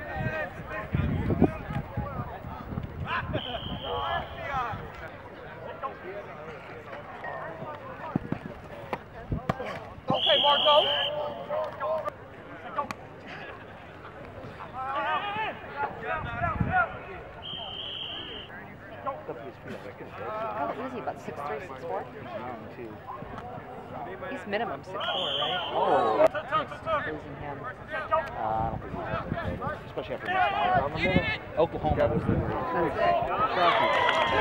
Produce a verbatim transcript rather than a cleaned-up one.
Okay, Marco. How is he? About six three, six four? He's minimum six four, right? Oh. Losing him. Uh, I don't think he's especially after this. Oklahoma. That's it.